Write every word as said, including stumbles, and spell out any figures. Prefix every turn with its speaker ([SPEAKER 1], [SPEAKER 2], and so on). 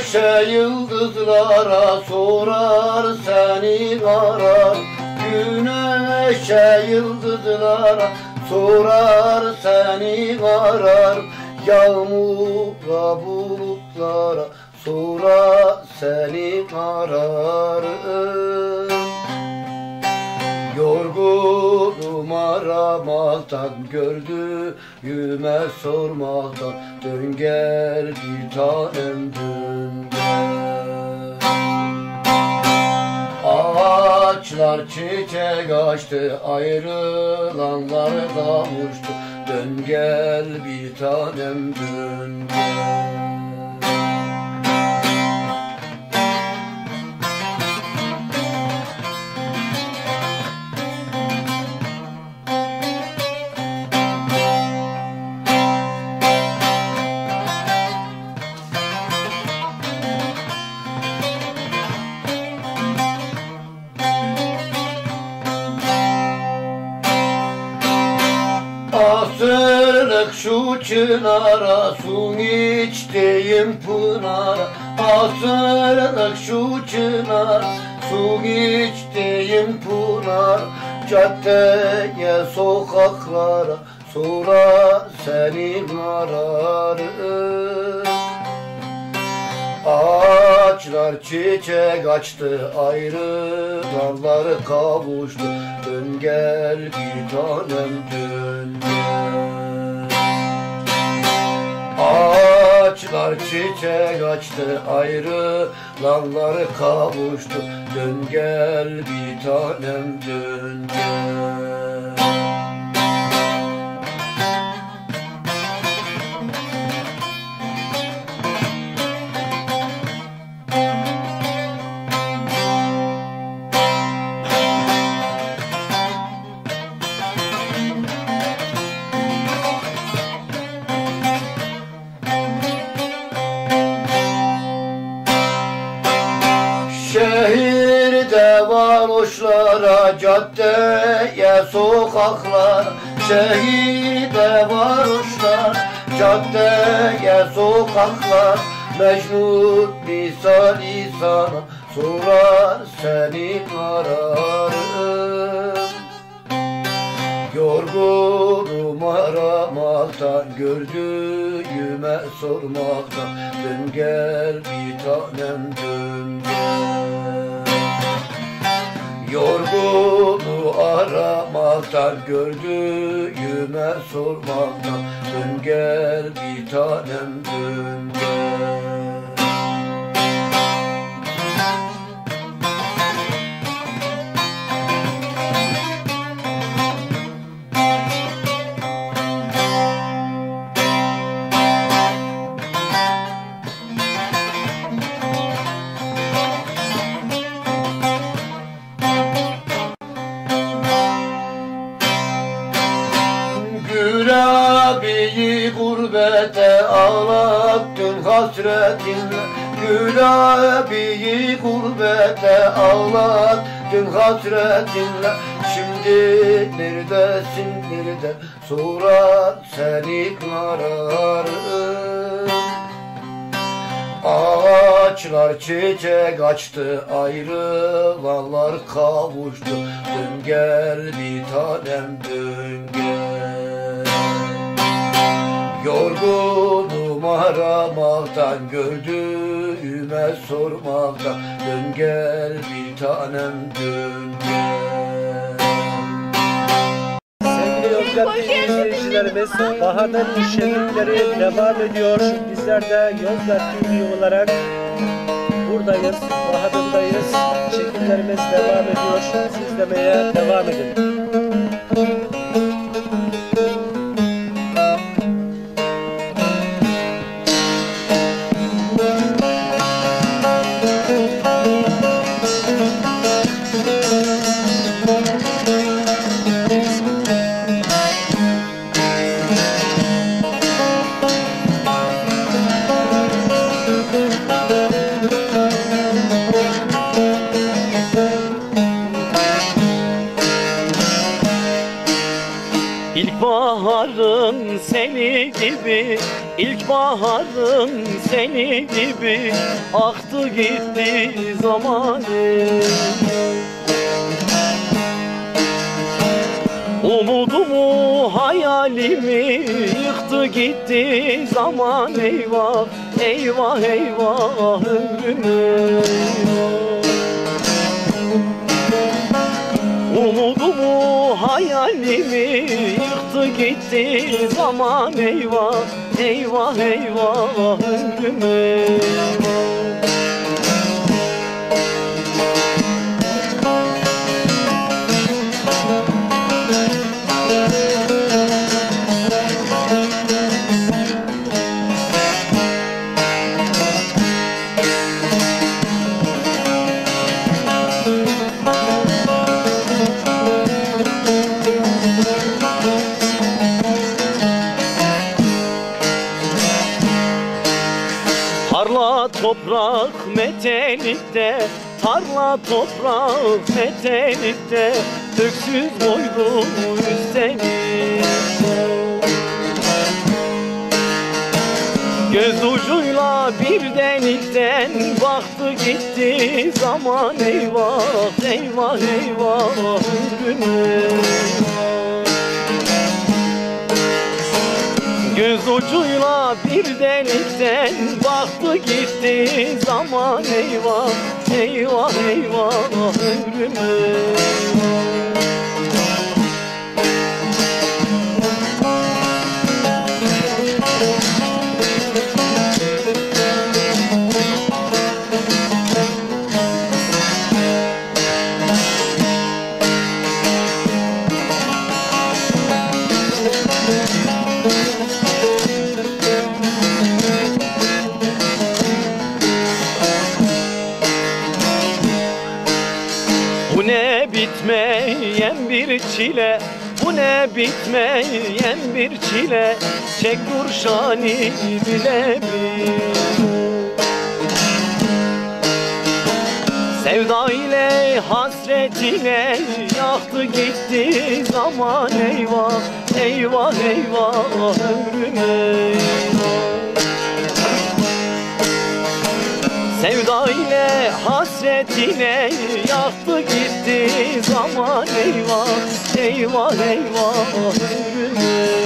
[SPEAKER 1] Gökşe yıldızlara sorar seni arar. Güneşe yıldızlara sorar seni arar. Yağmura bulutlara sorar seni arar. Yorgunum aramaktan, gördüğüme sormaktan. Dön gel bir tanem, dön gel. Ağaçlar çiçek açtı, ayrılanlar kavuştu. Dön gel bir tanem, dön gel. Asırlık şu çınara, su içtiğim pınara. Asırlık şu çınara, su içtiğim pınar. Caddeye sokaklara sorar seni ararım. Ağaçlar çiçek açtı, ayrı dalları kavuştu. Dön gel bir tanem, dön gel. Ağaçlar çiçek açtı, ayrı dalları kavuştu. Dön gel bir tanem, dön gel. Şehirde varoşlara, caddeye sokaklar. Şehirde varoşlar, caddeye sokaklar. Mecnun misali sana sorar seni ararım. Yorgunum aramaktan, gördüğüme sormaktan. Dön gel bir tanem, dön gel. Yorgunu aramaktan, gördüğüme sormaktan. Dön gel bir tanem, dön gel. Gülabiyi gurbete ağlattın hasretinle. Gülabiyi gurbete ağlattın hasretinle. Şimdi neredesin, nerede sorar seni ararım. Ağaçlar çiçek açtı, ayrılanlar kavuştu. Dön gel bir tanem, dön gel. Yorgunum aramaktan, gördüğüme sormaktan. Dön gel bir tanem, dön gel.
[SPEAKER 2] Sevgili Yozgat T V izleyicilerimiz, Bahadır şenlikleri devam ediyor. Bizler de Yozgat T V olarak buradayız, Bahadır'dayız. Çekimlerimiz devam ediyor. İzlemeye devam edin.
[SPEAKER 3] İlkbaharın seni gibi İlkbaharın seni gibi aktı gitti zamanı. Umudumu, hayalimi yıktı gitti zaman. Eyvah, eyvah, eyvah ömrümü. Umudumu, hayalimi yıktı gitti zaman. Eyvah, eyvah, eyvah ömrümü. Tarla toprak metelikte, tarla toprak metelikte, öksüz boylu üstelik. Göz ucuyla bir delikten baktı gitti zaman. Eyvah, eyvah, eyvah ömrümü. Göz ucuyla bir delikten baktı gitti zaman. Eyvah, eyvah, eyvah ömrümü. Bu ne bitmeyen bir çile, bu ne bitmeyen bir çile, çek Gürşani bile bil. Sevda ile hasret ile yaktı gitti zaman. Eyvah, eyvah, eyvah ömrümü. Sevda ile hasret ile yaktı gitti zaman. Eyvah, eyvah, eyvah ömrümü.